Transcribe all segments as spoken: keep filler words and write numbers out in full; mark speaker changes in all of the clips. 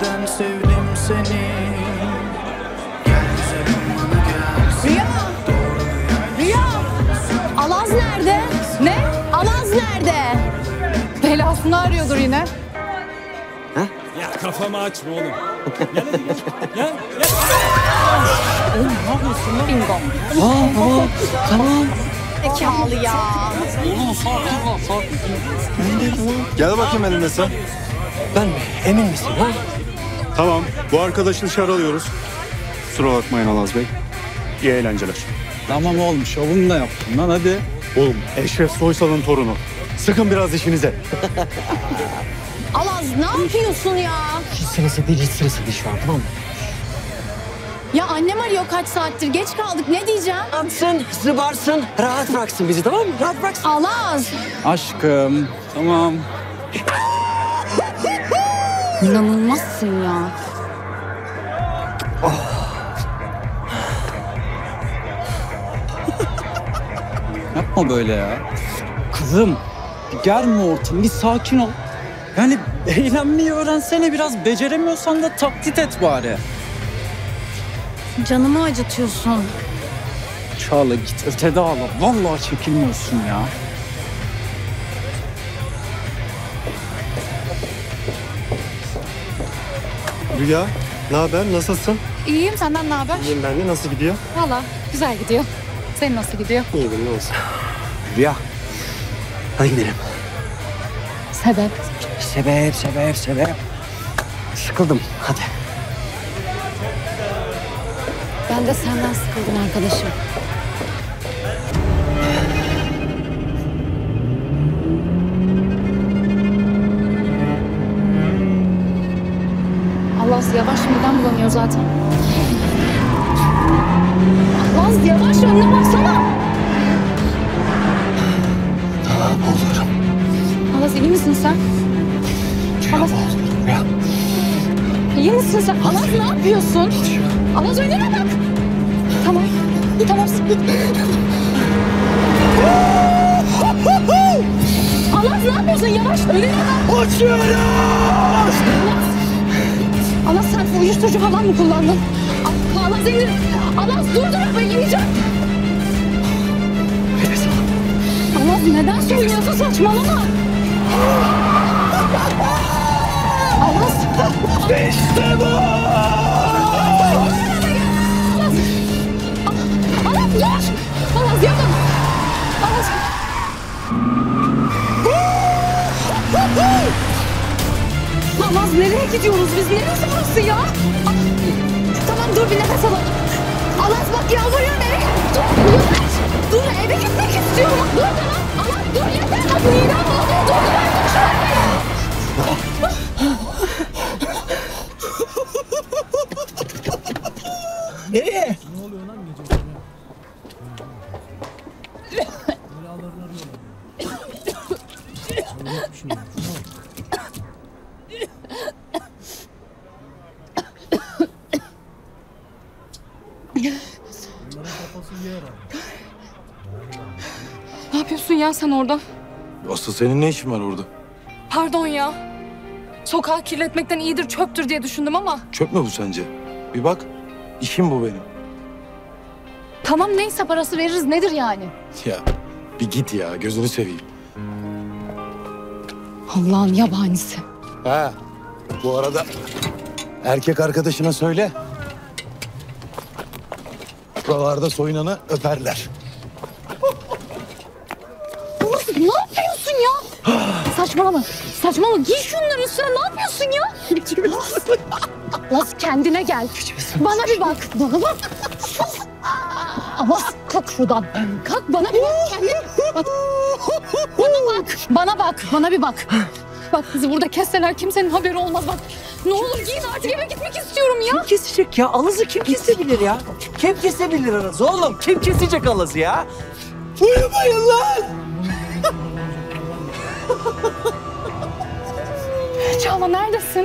Speaker 1: yüzden sevdim seni. Gel güzelim bana gel.
Speaker 2: Rüya! Rüya! Alaz nerede? Ne? Alaz nerede? Belasını arıyordur yine.
Speaker 3: Ha?
Speaker 4: Ya kafamı açma oğlum. Gel hadi gel. Gel. Gel.
Speaker 2: Oğlum ne yapıyorsun lan? Bingo.
Speaker 3: Aa, tamam. Tamam.
Speaker 2: Zekalı ya.
Speaker 3: Oğlum sakin ol, sakin.
Speaker 5: Gel bakayım elinde sen.
Speaker 3: Ben mi? Emin misin ha?
Speaker 5: Tamam. Bu arkadaşı dışarı alıyoruz. Kusura bakmayın Alaz Bey. İyi eğlenceler.
Speaker 6: Tamam oğlum, şovunu da yaptın lan hadi.
Speaker 5: Oğlum Eşref Soysal'ın torunu. Sıkın biraz işinize.
Speaker 2: Alaz ne yapıyorsun ya?
Speaker 3: Hiç sırası değil, hiç sırası değil şu an, tamam mı?
Speaker 2: Ya annem arıyor kaç saattir. Geç kaldık. Ne diyeceğim?
Speaker 3: Yansın, zıbarsın, rahat bıraksın bizi, tamam mı? Rahat bıraksın.
Speaker 2: Alaz.
Speaker 6: Aşkım, tamam.
Speaker 2: İnanılmazsın ya.
Speaker 6: Yapma böyle ya. Kızım, bir germe ortamı, bir sakin ol. Yani eğlenmeyi öğrensene biraz. Beceremiyorsan da taklit et bari.
Speaker 2: Canımı acıtıyorsun.
Speaker 6: Çağla git ötede ağla. Vallahi çekilmiyorsun ya.
Speaker 5: Rüya, ne haber? Nasılsın?
Speaker 2: İyiyim, senden ne haber?
Speaker 5: İyiyim ben de. Nasıl gidiyor?
Speaker 2: Valla güzel gidiyor. Senin nasıl gidiyor?
Speaker 5: İyi gün, ne olsun.
Speaker 3: Rüya. Hadi gidelim.
Speaker 2: Sebep?
Speaker 3: Sebep, sebep, sebep. Sıkıldım, hadi.
Speaker 2: Ben de senden sıkıldım arkadaşım. Alaz yavaş, midem bulanıyor zaten. Alaz yavaş, önüne baksana.
Speaker 3: Tamam, olurum.
Speaker 2: Alaz iyi misin sen? Alaz,
Speaker 3: Rüya.
Speaker 2: iyi misin sen? Alaz ne yapıyorsun? Alaz önüne bak. Tamam, tamam. Alaz ne yapıyorsun? Yavaş, önüne bak.
Speaker 3: Uçuyoruz!
Speaker 2: Alaz sen uyuşturucu falan mı kullandın? Al- Alaz indir. Alaz dur dur ben ineceğim. Alaz neden söylüyorsun saçmalama. Alaz.
Speaker 3: İşte bu!
Speaker 2: Alaz dur. Alaz yapma. Alaz. Alaz nereye gidiyoruz biz? Neresi burası ya? Ah, tamam dur bir nefes alalım. Alaz bak yalvarıyorum eve. Dur yavaş. Dur eve gitmek istiyorum. Dur tamam. Alaz dur yeter. Bak midem bulanıyor. Dur dur ben konuşuyorum.
Speaker 3: Nereye?
Speaker 2: Ne yapıyorsun ya sen orada?
Speaker 5: Asıl senin ne işin var orada?
Speaker 2: Pardon ya. Sokağı kirletmekten iyidir çöptür diye düşündüm ama.
Speaker 5: Çöp mü bu sence? Bir bak, işim bu benim.
Speaker 2: Tamam neyse parası veririz nedir yani?
Speaker 5: Ya bir git ya, gözünü seveyim.
Speaker 2: Allah'ın yabanisi.
Speaker 5: Ha, bu arada erkek arkadaşına söyle. Buralarda soyunanı öperler.
Speaker 2: Ne yapıyorsun ya? Saçmalama. Saçmalama. Giy şunları üstüne. Ne yapıyorsun ya? Alas kendine gel. Bana bir bak. Bana bak. Sus. Alas kalk şuradan. Kalk bana bir bak. Kendine bak. Bana bak. Bana bak. Bana bir bak. Bak bizi burada kesseler kimsenin haberi olmaz bak. Ne olur giyin artık eve gitmek istiyorum ya.
Speaker 3: Kim kesecek ya? Alazı kim kesebilir ya? Kim kesebilir Alazı oğlum? Kim kesecek Alazı ya? Uyumayın lan!
Speaker 2: Çağla neredesin?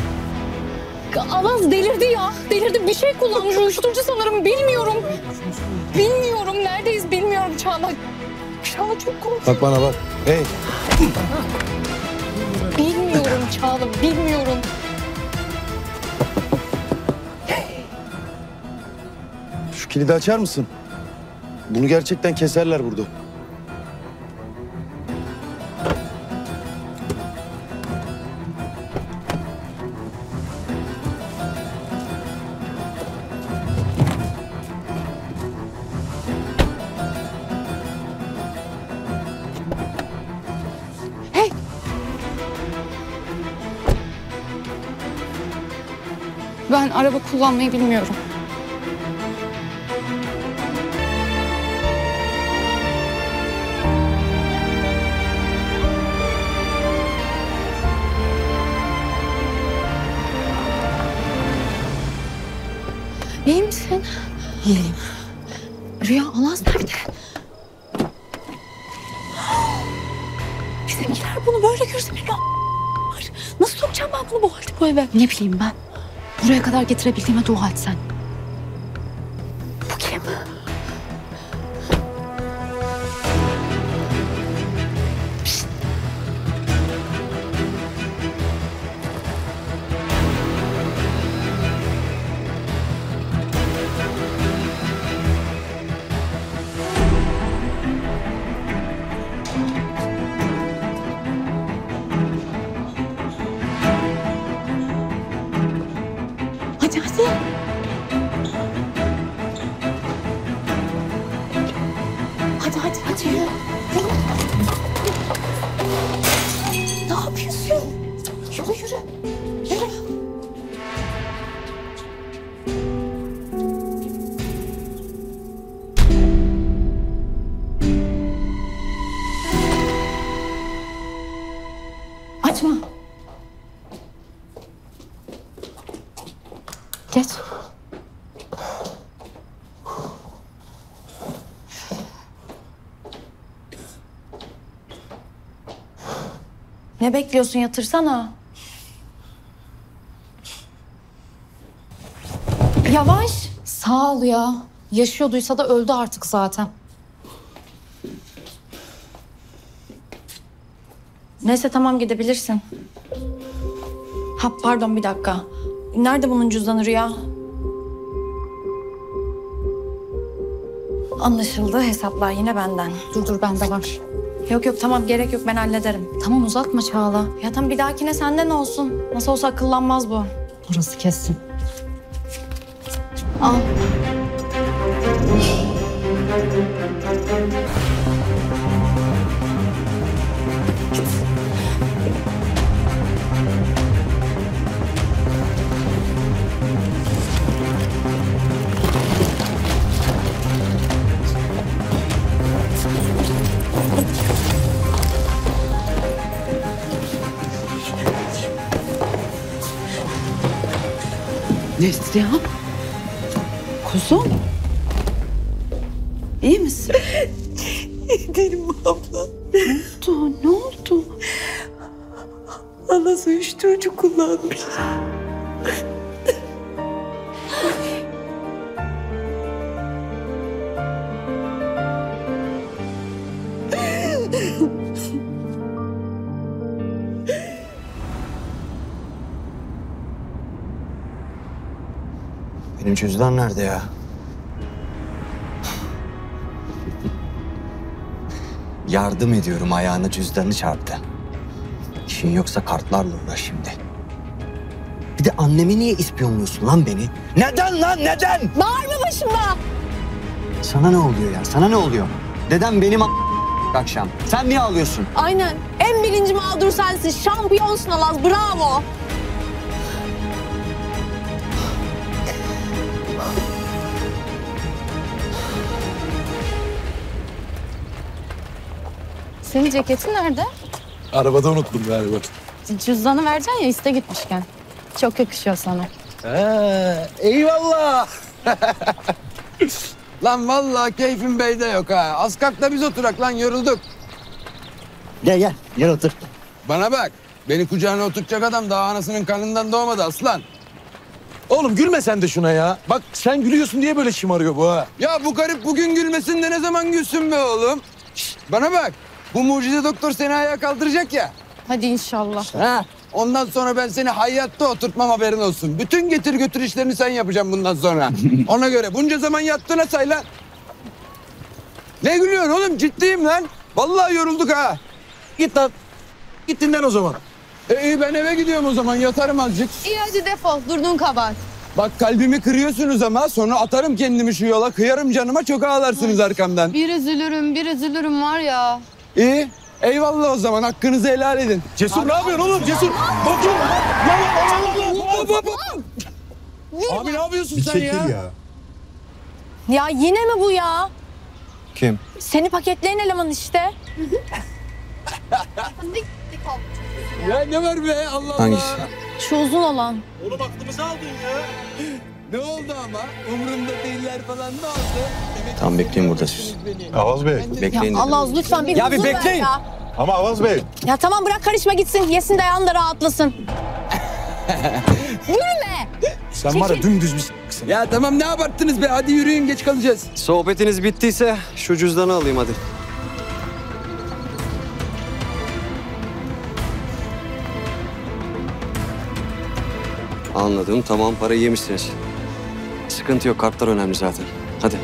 Speaker 2: Alaz delirdi ya. Delirdi. Bir şey kullanmış. Uyuşturucu sanırım. Bilmiyorum. Bilmiyorum. Neredeyiz bilmiyorum Çağla. Çağla çok korktum.
Speaker 5: Bak bana bak. Hey.
Speaker 2: Bilmiyorum Çağla. Bilmiyorum.
Speaker 7: kilidi açar mısın? Bunu gerçekten keserler burada.
Speaker 2: Ben araba kullanmayı bilmiyorum. İyi misin?
Speaker 8: İyiyim.
Speaker 2: Rüya, Alaz nerede?
Speaker 8: Bizimkiler bunu böyle görse beni a**lar. Nasıl sokacağım ben bunu bu halde bu eve?
Speaker 2: Ne bileyim ben. Buraya kadar getirebildiğime dua et sen.
Speaker 8: Bu kim?
Speaker 2: Hadi hadi. Hadi hadi hadi. Yürü.
Speaker 8: Ne yapıyorsun?
Speaker 2: Yürü yürü. Yürü. Açma. Geç.
Speaker 8: Ne bekliyorsun, yatırsana.
Speaker 2: Yavaş. Sağ ol ya. Yaşıyorduysa da öldü artık zaten.
Speaker 8: Neyse tamam, gidebilirsin. Ha pardon, bir dakika. Nerede bunun cüzdanı Rüya? Anlaşıldı, hesaplar yine benden.
Speaker 2: Dur dur bende var.
Speaker 8: Yok yok tamam, gerek yok, ben hallederim.
Speaker 2: Tamam uzatma Çağla.
Speaker 8: Ya tamam, bir dahakine senden olsun. Nasıl olsa akıllanmaz bu.
Speaker 2: Burası kessin. Al.
Speaker 9: Neslihan. Kuzum. İyi misin?
Speaker 10: Değilim abla.
Speaker 9: Ne oldu? Ne oldu?
Speaker 10: Anası uyuşturucu kullanmış.
Speaker 3: Benim cüzdan nerede ya? Yardım ediyorum, ayağına cüzdanı çarptı. İşin yoksa kartlarla uğraş şimdi. Bir de annemi niye ispiyonluyorsun lan beni? Neden lan, neden?
Speaker 8: Bağırma başıma!
Speaker 3: Sana ne oluyor ya, sana ne oluyor? Dedem benim a- akşam. Sen niye ağlıyorsun?
Speaker 8: Aynen. En birinci mağdur sensin. Şampiyonsun Alaz. Bravo.
Speaker 2: Senin ceketin nerede?
Speaker 11: Arabada unuttum galiba.
Speaker 2: Cüzdanı vereceksin ya iste gitmişken. Çok yakışıyor sana.
Speaker 11: He, eyvallah. Lan vallahi keyfim beyde yok ha. Az kalk da biz oturak lan, yorulduk.
Speaker 3: Gel gel, gel otur.
Speaker 11: Bana bak, beni kucağına oturtacak adam daha anasının karnından doğmadı aslan.
Speaker 12: Oğlum gülme sen de şuna ya. Bak sen gülüyorsun diye böyle şımarıyor bu ha.
Speaker 11: Ya bu garip bugün gülmesin de ne zaman gülsün be oğlum? Şişt, bana bak, bu mucize doktor seni ayağa kaldıracak ya.
Speaker 2: Hadi inşallah.
Speaker 11: Ha, Ondan sonra ben seni hayatta oturtmam, haberin olsun. Bütün getir götür işlerini sen yapacaksın bundan sonra. Ona göre bunca zaman yattığına say lan. Ne gülüyorsun oğlum, ciddiyim lan. Vallahi yorulduk ha.
Speaker 12: Git lan. Git dinlen o zaman.
Speaker 11: E, iyi ben eve gidiyorum o zaman, yatarım azıcık.
Speaker 2: İyi hadi defol. Durduğun kabahat.
Speaker 11: Bak kalbimi kırıyorsunuz ama sonra atarım kendimi şu yola. Kıyarım canıma, çok ağlarsınız arkamdan.
Speaker 2: Bir üzülürüm, bir üzülürüm var ya.
Speaker 11: İyi. Eyvallah o zaman, hakkınızı helal edin.
Speaker 12: Cesur ne yapıyorsun oğlum? Cesur. Bakın.
Speaker 11: Hop, hop, hop.
Speaker 12: Abi ne yapıyorsun sen ya?
Speaker 8: Ya yine mi bu ya?
Speaker 3: Kim?
Speaker 8: Seni paketleyen eleman işte.
Speaker 11: Ya ne var be, Allah
Speaker 3: Hangisi?
Speaker 11: Allah.
Speaker 8: Şu uzun olan.
Speaker 12: Oğlum aklımızı aldın ya.
Speaker 11: Ne oldu ama? Umurumda değiller falan, ne oldu? Demek
Speaker 3: Tamam, bekleyin burada siz.
Speaker 5: Avaz Bey.
Speaker 3: Bekleyin.
Speaker 8: Ya Allah lütfen bir
Speaker 3: Ya
Speaker 8: huzur
Speaker 3: bir
Speaker 8: ver
Speaker 3: bekleyin.
Speaker 8: ya.
Speaker 5: Ama Avaz Bey.
Speaker 8: Ya tamam bırak karışma gitsin. Yesin de ayağını da rahatlasın. Yürüme.
Speaker 12: Sen var ya dümdüz bir s**ksın.
Speaker 11: Ya tamam, ne abarttınız be, hadi yürüyün, geç kalacağız.
Speaker 3: Sohbetiniz bittiyse şu cüzdanı alayım hadi. Anladım, tamam, parayı yemişsiniz. Sıkıntı yok, kartlar önemli zaten. Hadi.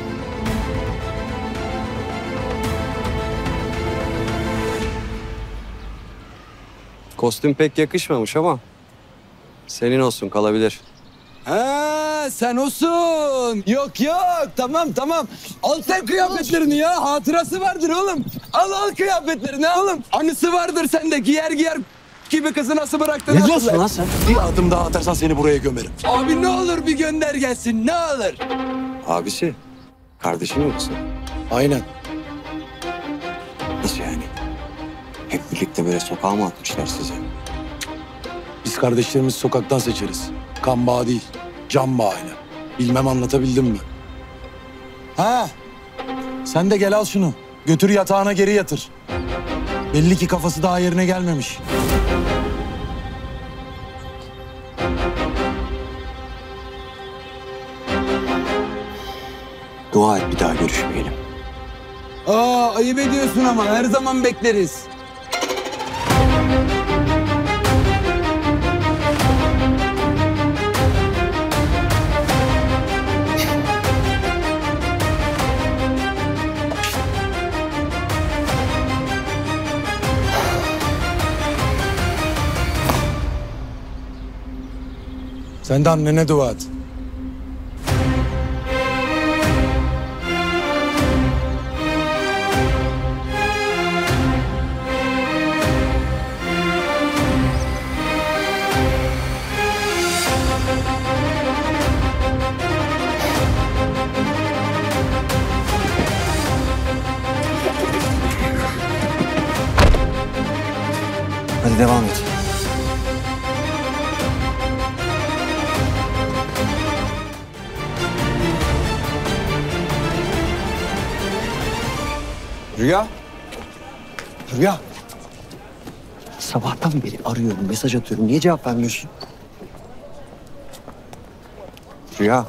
Speaker 3: Kostüm pek yakışmamış ama senin olsun, kalabilir.
Speaker 11: Ha sen olsun. Yok yok, tamam tamam. Al sen kıyafetlerini ya, hatırası vardır oğlum. Al al kıyafetlerini oğlum. Anısı vardır sende, giyer giyer gibi kızı nasıl bıraktın?
Speaker 3: Ne diyorsun lan sen?
Speaker 12: Bir adım daha atarsan seni buraya gömerim.
Speaker 11: Abi ne olur bir gönder gelsin, ne olur.
Speaker 3: Abisi, kardeşin yoksa?
Speaker 12: Aynen.
Speaker 3: Nasıl yani? Hep birlikte böyle sokağa mı atmışlar sizi?
Speaker 12: Biz kardeşlerimizi sokaktan seçeriz. Kan bağı değil, can bağıyla. Bilmem anlatabildim mi? Ha, sen de gel al şunu. Götür yatağına geri yatır. Belli ki kafası daha yerine gelmemiş.
Speaker 3: Dua et bir daha görüşmeyelim.
Speaker 11: Aa ayıp ediyorsun ama, her zaman bekleriz.
Speaker 12: Sen de annene dua et.
Speaker 3: Hadi devam et. Rüya. Rüya. Sabahtan beri arıyorum, mesaj atıyorum. Niye cevap vermiyorsun? Rüya.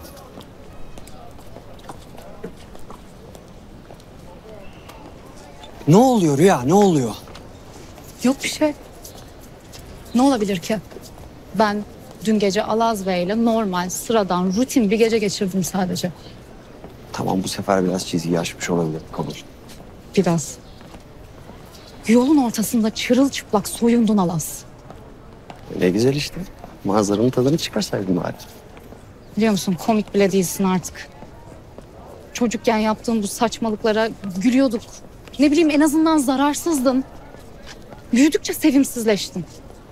Speaker 3: Ne oluyor Rüya? Ne oluyor?
Speaker 2: Yok bir şey. Ne olabilir ki? Ben dün gece Alaz Bey'le normal, sıradan, rutin bir gece geçirdim sadece.
Speaker 3: Tamam, bu sefer biraz çizgiyi aşmış olabilir. Kabul.
Speaker 2: Biraz. Yolun ortasında çırılçıplak soyundun Alaz.
Speaker 3: Ne güzel işte. Manzaranın tadını çıkarsaydın bari.
Speaker 2: Biliyor musun, komik bile değilsin artık. Çocukken yaptığın bu saçmalıklara gülüyorduk. Ne bileyim, en azından zararsızdın. Büyüdükçe sevimsizleştin.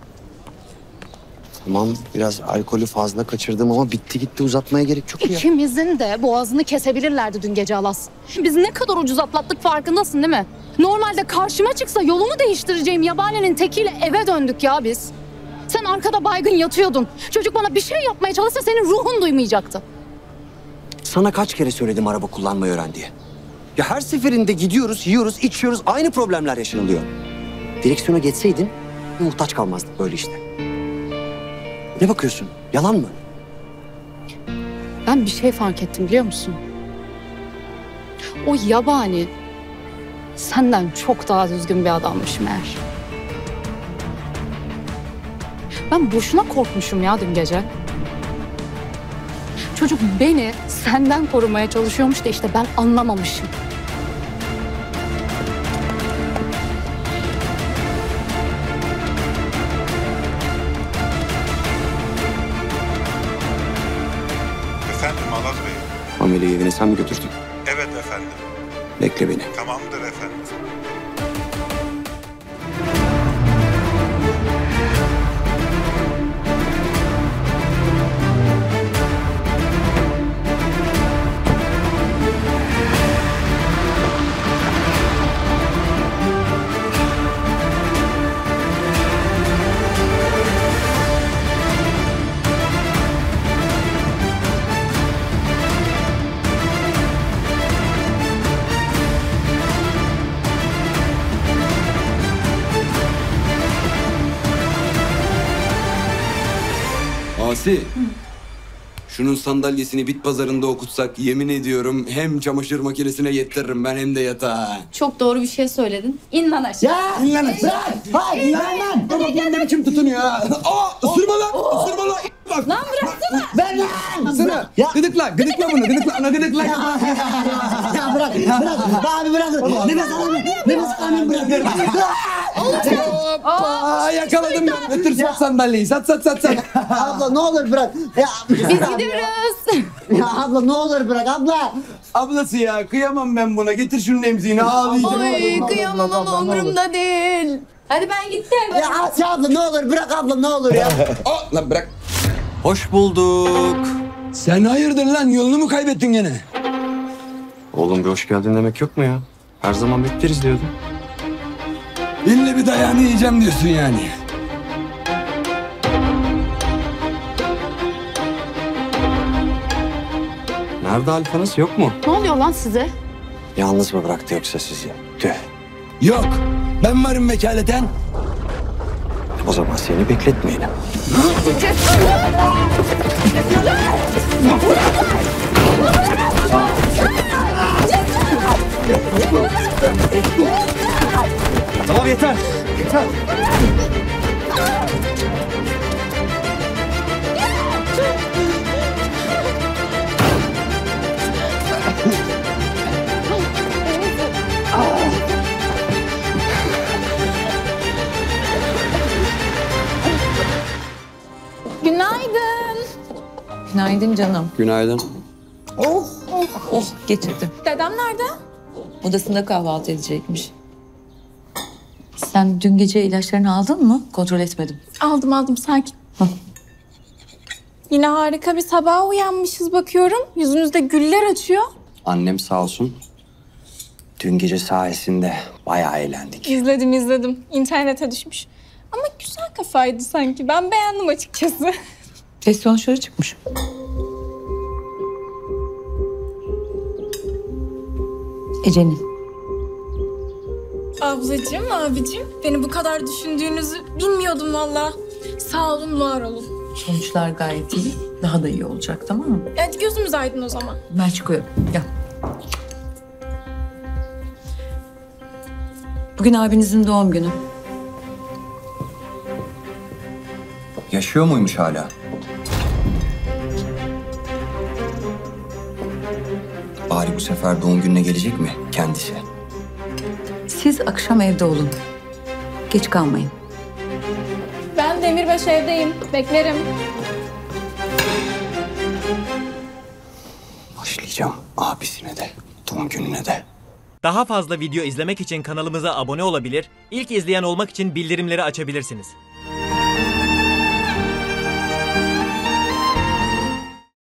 Speaker 3: Tamam, biraz alkolü fazla kaçırdım ama bitti gitti, uzatmaya gerek yok ya.
Speaker 2: İkimizin de boğazını kesebilirlerdi dün gece Alas. Biz ne kadar ucuz atlattık, farkındasın değil mi? Normalde karşıma çıksa yolumu değiştireceğim yabaninin tekiyle eve döndük ya biz. Sen arkada baygın yatıyordun. Çocuk bana bir şey yapmaya çalışsa senin ruhun duymayacaktı.
Speaker 3: Sana kaç kere söyledim araba kullanmayı öğren diye. Ya her seferinde gidiyoruz, yiyoruz, içiyoruz, aynı problemler yaşanılıyor. Direksiyona geçseydin muhtaç kalmazdık böyle işte. Ne bakıyorsun? Yalan mı?
Speaker 2: Ben bir şey fark ettim, biliyor musun? O yabani senden çok daha düzgün bir adammış meğer. Ben boşuna korkmuşum ya dün gece. Çocuk beni senden korumaya çalışıyormuş da işte ben anlamamışım.
Speaker 13: Efendim Alaz Bey.
Speaker 3: Ameli'yi evine sen mi götürdün?
Speaker 13: Evet efendim.
Speaker 3: Bekle beni.
Speaker 13: Tamamdır efendim.
Speaker 11: Asi. Şunun sandalyesini bit pazarında okutsak yemin ediyorum hem çamaşır makinesine yettiririm ben hem de yatağa.
Speaker 8: Çok doğru bir şey söyledin. İn lan aşağı.
Speaker 11: Ya in lan aşağı. Hayır lan lan. Dur bakayım ne biçim tutunuyor ya. Aa ısırma lan. Isırma lan. Bak.
Speaker 8: Lan bıraksana.
Speaker 11: Ver lan. Isırma. Gıdıkla. Gıdıkla bunu. Gıdıkla. Ana gıdıkla.
Speaker 3: Ya bırak, bırak. Abi bırak. Nefes alamıyorum. Nefes alamıyorum bırak.
Speaker 11: Hoppa yakaladım ben. Götür sat sandalyeyi. Sat sat sat sat.
Speaker 3: Abla ne olur bırak. Ya,
Speaker 8: Biz gidiyoruz.
Speaker 3: ya abla ne olur bırak abla.
Speaker 11: Ablası ya kıyamam ben buna. Getir şunun emziğini ağlayacağım.
Speaker 8: Oy kıyamam ama umurumda değil. Hadi ben gittim.
Speaker 3: Ya Asya abla ne olur bırak abla ne olur ya.
Speaker 11: Aa, lan bırak.
Speaker 3: Hoş bulduk.
Speaker 11: Sen hayırdır lan yolunu mu kaybettin gene?
Speaker 3: Oğlum bir hoş geldin demek yok mu ya? Her zaman bekleriz diyordun.
Speaker 11: İlle bir dayağını yiyeceğim diyorsun yani.
Speaker 3: Nerede Alfanız yok mu?
Speaker 2: Ne oluyor lan size?
Speaker 3: Yalnız mı bıraktı yoksa sizi? Tüh.
Speaker 11: Yok. Ben varım vekaleten.
Speaker 3: O zaman seni bekletmeyelim. Tamam yeter. Yeter.
Speaker 8: Günaydın.
Speaker 9: Günaydın canım.
Speaker 3: Günaydın.
Speaker 9: Oh, oh, oh getirdim.
Speaker 8: Dedem nerede?
Speaker 9: Odasında kahvaltı edecekmiş. Sen dün gece ilaçlarını aldın mı? Kontrol etmedim.
Speaker 8: Aldım aldım sakin. Yine harika bir sabaha uyanmışız bakıyorum. Yüzünüzde güller açıyor.
Speaker 3: Annem sağ olsun. Dün gece sayesinde bayağı eğlendik.
Speaker 8: İzledim izledim. İnternete düşmüş. Ama güzel kafaydı sanki. Ben beğendim açıkçası.
Speaker 9: Testosteronu çıkmış. Ece'nin.
Speaker 8: Ablacığım, abicim. Beni bu kadar düşündüğünüzü bilmiyordum valla. Sağ olun, var olun.
Speaker 9: Sonuçlar gayet iyi. Daha da iyi olacak, tamam mı?
Speaker 8: Hadi gözümüz aydın o zaman.
Speaker 9: Ben çıkıyorum. Gel. Bugün abinizin doğum günü.
Speaker 3: Yaşıyor muymuş hala? Bari bu sefer doğum gününe gelecek mi kendisi?
Speaker 9: Siz akşam evde olun. Geç kalmayın.
Speaker 8: Ben Demirbaş evdeyim. Beklerim.
Speaker 3: Başlayacağım abisine de, doğum gününe de.
Speaker 14: Daha fazla video izlemek için kanalımıza abone olabilir, ilk izleyen olmak için bildirimleri açabilirsiniz.